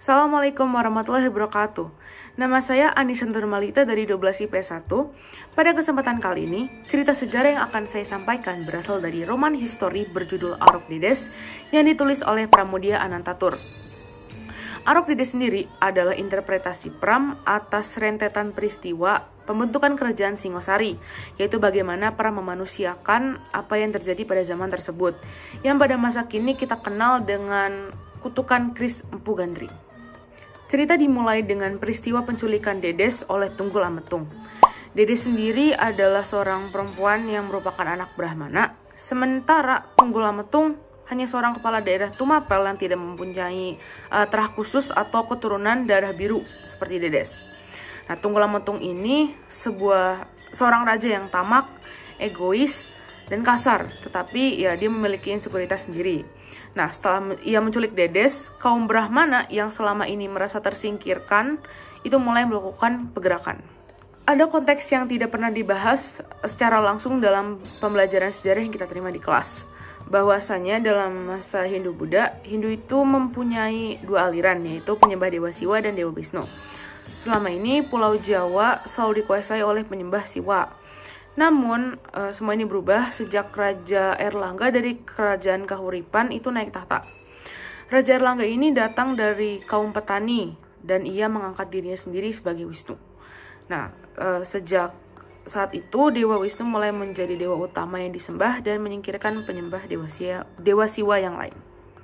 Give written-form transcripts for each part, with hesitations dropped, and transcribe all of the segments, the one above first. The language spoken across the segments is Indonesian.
Assalamualaikum warahmatullahi wabarakatuh. Nama saya Anissa Nurmalita dari 12 IPS 1. Pada kesempatan kali ini, cerita sejarah yang akan saya sampaikan berasal dari roman histori berjudul Arok Dedes yang ditulis oleh Pramudia Anantatur. Arok Dedes sendiri adalah interpretasi Pram atas rentetan peristiwa pembentukan kerajaan Singosari, yaitu bagaimana Pram memanusiakan apa yang terjadi pada zaman tersebut, yang pada masa kini kita kenal dengan kutukan Kris Empu Gandri. Cerita dimulai dengan peristiwa penculikan Dedes oleh Tunggul Ametung. Dedes sendiri adalah seorang perempuan yang merupakan anak Brahmana, sementara Tunggul Ametung hanya seorang kepala daerah Tumapel yang tidak mempunyai terah khusus atau keturunan darah biru seperti Dedes. Nah, Tunggul Ametung ini seorang raja yang tamak, egois, dan kasar, tetapi ya dia memiliki integritas sendiri. Nah, setelah ia menculik Dedes, kaum Brahmana yang selama ini merasa tersingkirkan itu mulai melakukan pergerakan. Ada konteks yang tidak pernah dibahas secara langsung dalam pembelajaran sejarah yang kita terima di kelas. Bahwasanya dalam masa Hindu-Buddha, Hindu itu mempunyai dua aliran, yaitu penyembah Dewa Siwa dan Dewa Wisnu. Selama ini Pulau Jawa selalu dikuasai oleh penyembah Siwa. Namun, semua ini berubah sejak Raja Erlangga dari Kerajaan Kahuripan itu naik tahta. Raja Erlangga ini datang dari kaum petani dan ia mengangkat dirinya sendiri sebagai Wisnu. Nah, sejak saat itu Dewa Wisnu mulai menjadi dewa utama yang disembah dan menyingkirkan penyembah Dewa Siwa yang lain.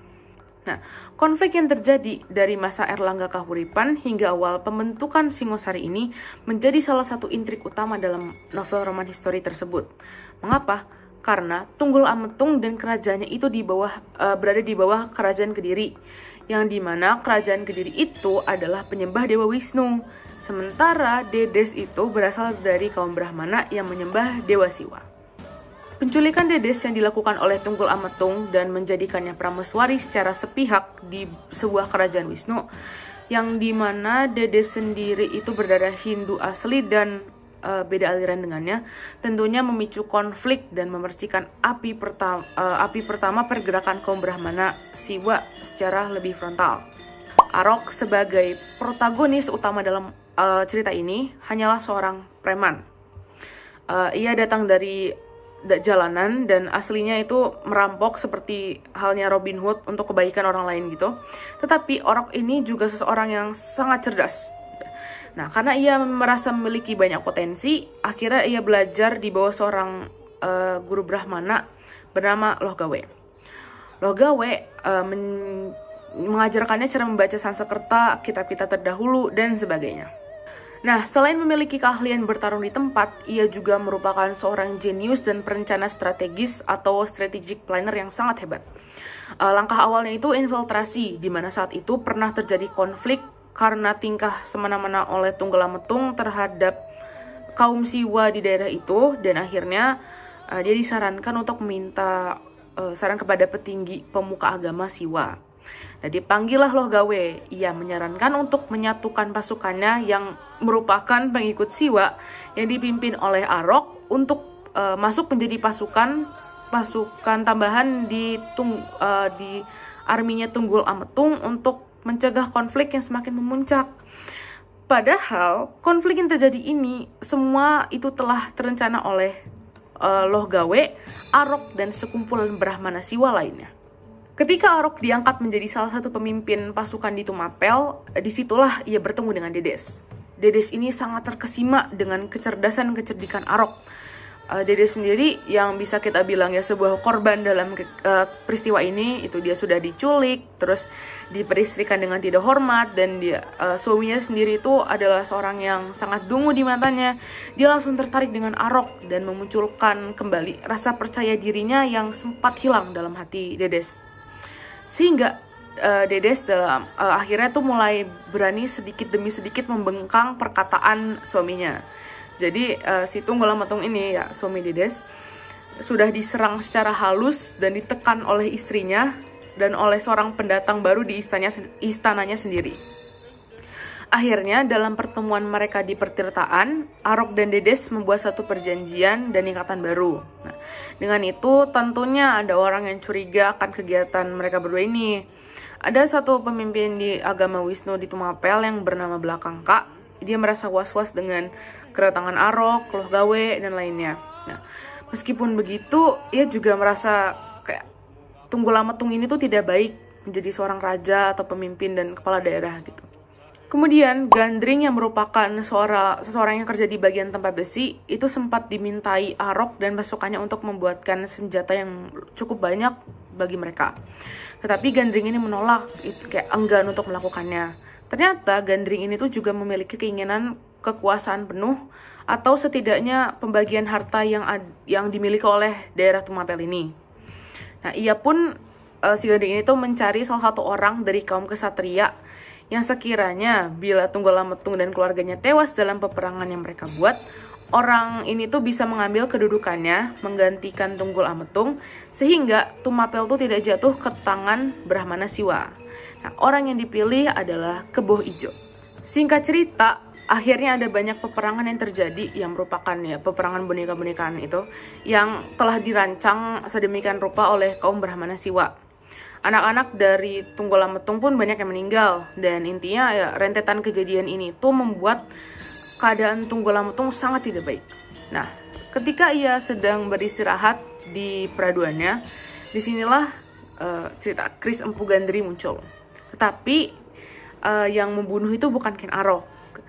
Nah, konflik yang terjadi dari masa Erlangga Kahuripan hingga awal pembentukan Singosari ini menjadi salah satu intrik utama dalam novel roman histori tersebut. Mengapa? Karena Tunggul Ametung dan kerajaannya itu berada di bawah kerajaan Kediri, yang dimana kerajaan Kediri itu adalah penyembah Dewa Wisnu, sementara Dedes itu berasal dari kaum Brahmana yang menyembah Dewa Siwa. Penculikan Dedes yang dilakukan oleh Tunggul Ametung dan menjadikannya prameswari secara sepihak di sebuah kerajaan Wisnu, yang dimana Dedes sendiri itu berdarah Hindu asli dan beda aliran dengannya, tentunya memicu konflik dan memercikan api pertama pergerakan kaum Brahmana Siwa secara lebih frontal. Arok sebagai protagonis utama dalam cerita ini hanyalah seorang preman. Ia datang dari jalanan dan aslinya itu merampok seperti halnya Robin Hood untuk kebaikan orang lain gitu. Tetapi Arok ini juga seseorang yang sangat cerdas. Nah, karena ia merasa memiliki banyak potensi, akhirnya ia belajar di bawah seorang guru Brahmana bernama Lohgawe. Lohgawe mengajarkannya cara membaca Sanskerta, kitab-kitab terdahulu, dan sebagainya. Nah, selain memiliki keahlian bertarung di tempat, ia juga merupakan seorang jenius dan perencana strategis atau strategic planner yang sangat hebat. Langkah awalnya itu infiltrasi, di mana saat itu pernah terjadi konflik karena tingkah semena-mena oleh Tunggul Ametung terhadap kaum Siwa di daerah itu, dan akhirnya dia disarankan untuk meminta saran kepada petinggi pemuka agama Siwa. Nah, dipanggillah Lohgawe. Ia menyarankan untuk menyatukan pasukannya yang merupakan pengikut Siwa yang dipimpin oleh Arok untuk masuk menjadi pasukan tambahan di arminya Tunggul Ametung untuk mencegah konflik yang semakin memuncak. Padahal konflik yang terjadi ini semua itu telah terencana oleh Lohgawe, Arok, dan sekumpulan Brahmana Siwa lainnya. Ketika Arok diangkat menjadi salah satu pemimpin pasukan di Tumapel, disitulah ia bertemu dengan Dedes. Dedes ini sangat terkesima dengan kecerdasan-kecerdikan Arok. Dedes sendiri yang bisa kita bilang ya sebuah korban dalam peristiwa ini, itu dia sudah diculik, terus diperistrikan dengan tidak hormat, dan suaminya sendiri itu adalah seorang yang sangat dungu di matanya. Dia langsung tertarik dengan Arok dan memunculkan kembali rasa percaya dirinya yang sempat hilang dalam hati Dedes. Sehingga Dedes akhirnya tuh mulai berani sedikit demi sedikit membengkang perkataan suaminya. Jadi si Tunggul Ametung ini ya suami Dedes sudah diserang secara halus dan ditekan oleh istrinya dan oleh seorang pendatang baru di istananya sendiri. Akhirnya dalam pertemuan mereka di pertirtaan, Arok dan Dedes membuat satu perjanjian dan ikatan baru. Nah, dengan itu tentunya ada orang yang curiga akan kegiatan mereka berdua ini. Ada satu pemimpin di agama Wisnu di Tumapel yang bernama Blakangka. Dia merasa was-was dengan kedatangan Arok, Loh Gawe, dan lainnya. Nah, meskipun begitu, ia juga merasa kayak Tunggul Ametung ini tuh tidak baik menjadi seorang raja atau pemimpin dan kepala daerah gitu. Kemudian Gandring yang merupakan seseorang yang kerja di bagian tempat besi itu sempat dimintai Arok dan pasukannya untuk membuatkan senjata yang cukup banyak bagi mereka. Tetapi Gandring ini menolak, kayak enggan untuk melakukannya. Ternyata Gandring ini tuh juga memiliki keinginan kekuasaan penuh atau setidaknya pembagian harta yang dimiliki oleh daerah Tumapel ini. Nah, ia pun si Gandring ini tuh mencari salah satu orang dari kaum kesatria yang sekiranya bila Tunggul Ametung dan keluarganya tewas dalam peperangan yang mereka buat, orang ini tuh bisa mengambil kedudukannya, menggantikan Tunggul Ametung, sehingga Tumapel tuh tidak jatuh ke tangan Brahmana Siwa. Nah, orang yang dipilih adalah Keboh Ijo. Singkat cerita, akhirnya ada banyak peperangan yang terjadi yang merupakan ya peperangan boneka-bonekaan itu yang telah dirancang sedemikian rupa oleh kaum Brahmana Siwa. Anak-anak dari Tunggul Ametung pun banyak yang meninggal, dan intinya ya rentetan kejadian ini tuh membuat keadaan Tunggul Ametung sangat tidak baik. Nah, ketika ia sedang beristirahat di peraduannya, disinilah cerita Kris Empu Gandri muncul. Tetapi yang membunuh itu bukan Ken Arok.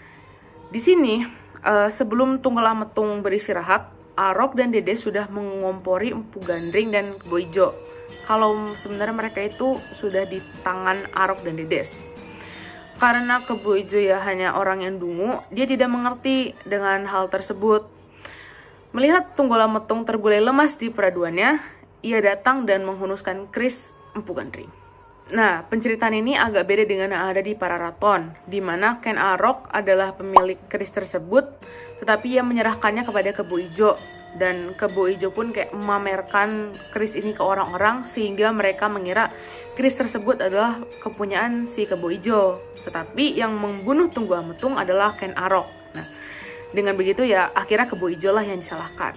Di sini sebelum Tunggul Ametung beristirahat, Arok dan Dedes sudah mengompori Empu Gandring dan Keboh Ijo. Kalau sebenarnya mereka itu sudah di tangan Arok dan Dedes. Karena Keboh Ijo ya hanya orang yang dungu, dia tidak mengerti dengan hal tersebut. Melihat Tunggul Ametung tergulai lemas di peraduannya, ia datang dan menghunuskan Kris Empu Gandring. Nah, penceritaan ini agak beda dengan yang ada di Pararaton, di mana Ken Arok adalah pemilik Kris tersebut, tetapi ia menyerahkannya kepada Keboh Ijo. Dan Keboh Ijo pun kayak memamerkan Kris ini ke orang-orang sehingga mereka mengira Kris tersebut adalah kepunyaan si Keboh Ijo. Tetapi yang membunuh Tunggul Ametung adalah Ken Arok. Nah, dengan begitu ya akhirnya Keboh Ijo lah yang disalahkan.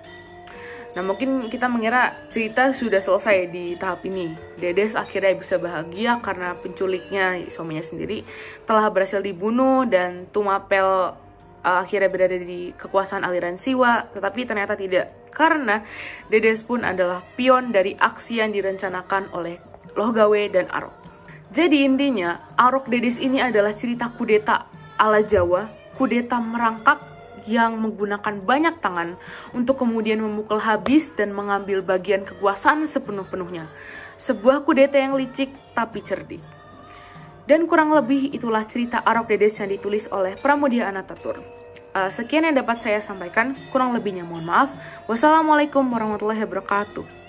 Nah, mungkin kita mengira cerita sudah selesai di tahap ini. Dedes akhirnya bisa bahagia karena penculiknya, suaminya sendiri, telah berhasil dibunuh dan Tumapel akhirnya berada di kekuasaan aliran Siwa, tetapi ternyata tidak, karena Dedes pun adalah pion dari aksi yang direncanakan oleh Loh Gawe dan Arok. Jadi intinya, Arok Dedes ini adalah cerita kudeta ala Jawa, kudeta merangkak yang menggunakan banyak tangan untuk kemudian memukul habis dan mengambil bagian kekuasaan sepenuh-penuhnya. Sebuah kudeta yang licik tapi cerdik. Dan kurang lebih itulah cerita Arok Dedes yang ditulis oleh Pramudia Anantatur. Sekian yang dapat saya sampaikan, kurang lebihnya mohon maaf. Wassalamualaikum warahmatullahi wabarakatuh.